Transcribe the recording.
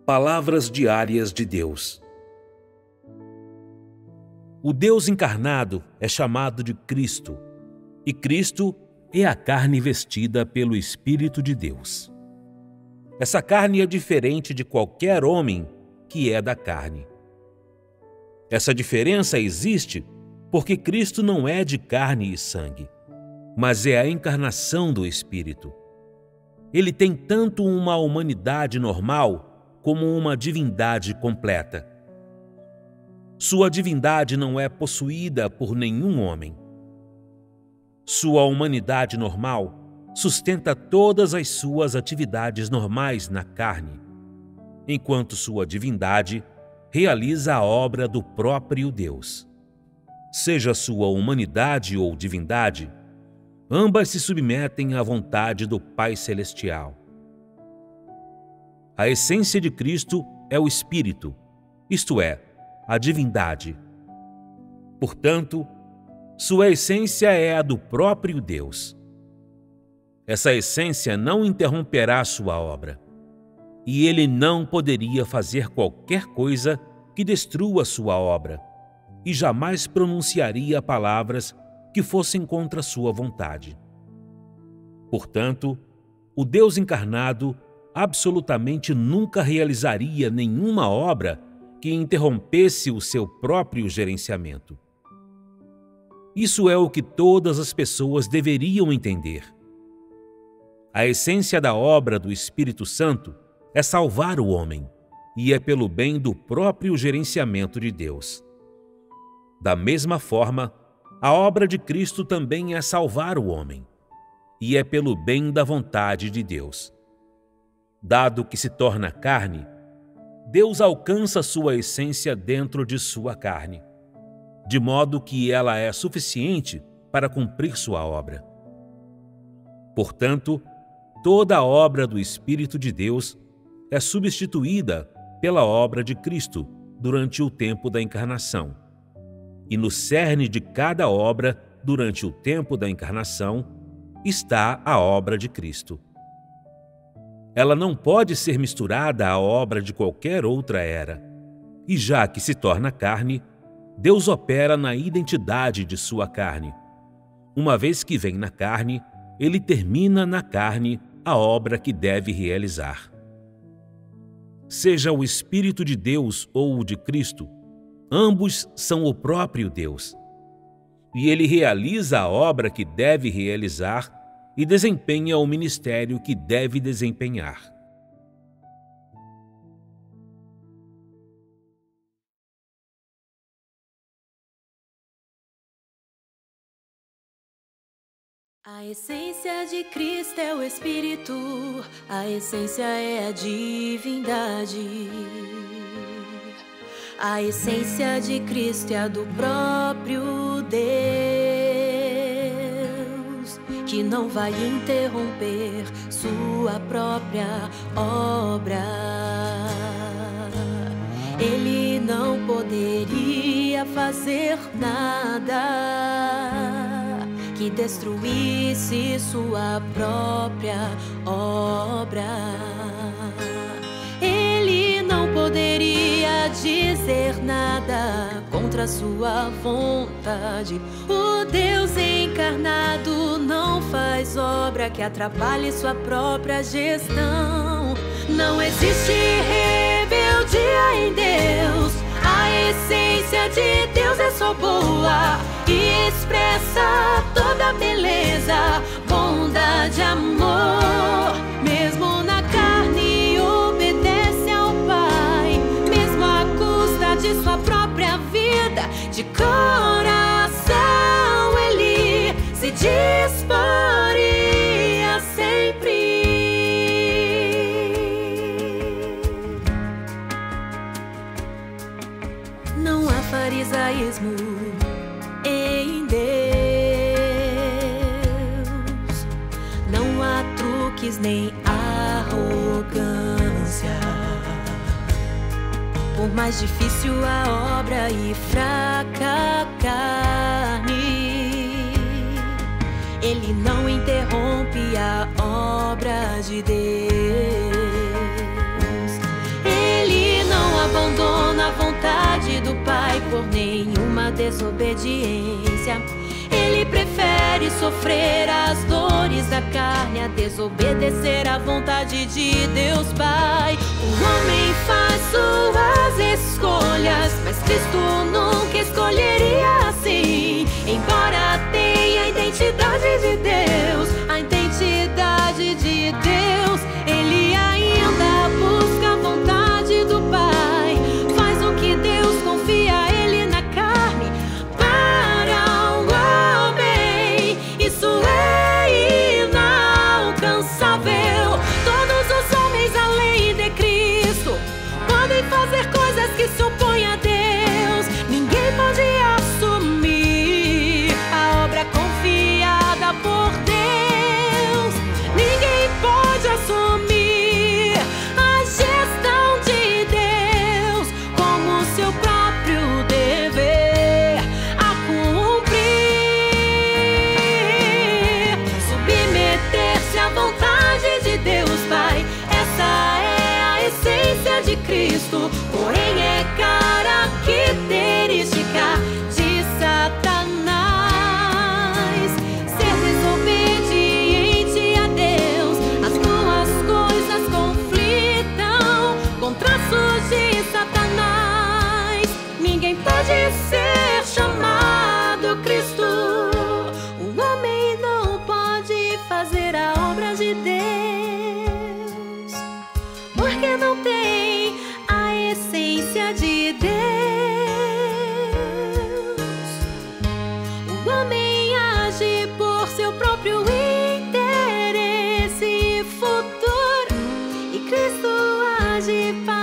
Palavras diárias de Deus. O Deus encarnado é chamado de Cristo, e Cristo é a carne vestida pelo Espírito de Deus. Essa carne é diferente de qualquer homem que é da carne. Essa diferença existe porque Cristo não é de carne e sangue, mas é a encarnação do Espírito. Ele tem tanto uma humanidade normal como uma divindade completa. Sua divindade não é possuída por nenhum homem. Sua humanidade normal sustenta todas as suas atividades normais na carne, enquanto sua divindade realiza a obra do próprio Deus. Seja sua humanidade ou divindade, ambas se submetem à vontade do Pai Celestial. A essência de Cristo é o Espírito, isto é, a divindade. Portanto, sua essência é a do próprio Deus. Essa essência não interromperá sua obra, e ele não poderia fazer qualquer coisa que destrua sua obra, e jamais pronunciaria palavras que fossem contra sua vontade. Portanto, o Deus encarnado absolutamente nunca realizaria nenhuma obra que interrompesse o seu próprio gerenciamento. Isso é o que todas as pessoas deveriam entender. A essência da obra do Espírito Santo é salvar o homem, e é pelo bem do próprio gerenciamento de Deus. Da mesma forma, a obra de Cristo também é salvar o homem, e é pelo bem da vontade de Deus. Dado que se torna carne, Deus alcança sua essência dentro de sua carne, de modo que ela é suficiente para cumprir sua obra. Portanto, toda a obra do Espírito de Deus é substituída pela obra de Cristo durante o tempo da encarnação. E no cerne de cada obra durante o tempo da encarnação está a obra de Cristo. Ela não pode ser misturada à obra de qualquer outra era. E já que se torna carne, Deus opera na identidade de sua carne. Uma vez que vem na carne, ele termina na carne a obra que deve realizar. Seja o Espírito de Deus ou o de Cristo, ambos são o próprio Deus. E ele realiza a obra que deve realizar e desempenha o ministério que deve desempenhar. A essência de Cristo é o Espírito, a essência é a divindade. A essência de Cristo é a do próprio Deus, que não vai interromper sua própria obra. Ele não poderia fazer nada que destruísse sua própria obra. Ele não poderia dizer nada contra sua vontade. O Deus encarnado não faz obra que atrapalhe sua própria gestão. Não existe rebeldia em Deus. A essência de Deus é só boa e expressa toda beleza, bondade, amor. Mesmo na carne obedece ao Pai, mesmo à custa de sua própria vida. De coração ele se disporia sempre. Não há farisaísmo em Deus, não há truques nem arrogância. Por mais difícil a obra e fraca a carne, ele não interrompe a obra de Deus. Ele desobediência. Ele prefere sofrer as dores da carne a desobedecer à vontade de Deus Pai. O homem faz suas escolhas, mas Cristo nunca escolheria assim. Embora tenha a identidade de Deus, Ele ainda busca a vontade do Pai. Faz o que Deus confia a Ele na carne para o homem. Isso é inalcançável. Todos os homens além de Cristo podem fazer coisas que se opõem a Deus. Ninguém pode assumir a obra confiada por Deus. Ninguém pode assumir a gestão de Deus como seu próprio dever a cumprir. Submeter-se à vontade de Deus Pai, essa é a essência de Cristo, porém é característica de Satanás. Ser desobediente a Deus, as duas coisas conflitam com traços de Satanás. Ninguém pode ser chamado Cristo. O homem não pode fazer a obra de Deus, porque não tem a essência de Deus. O homem age por seu próprio interesse futuro, e Cristo age para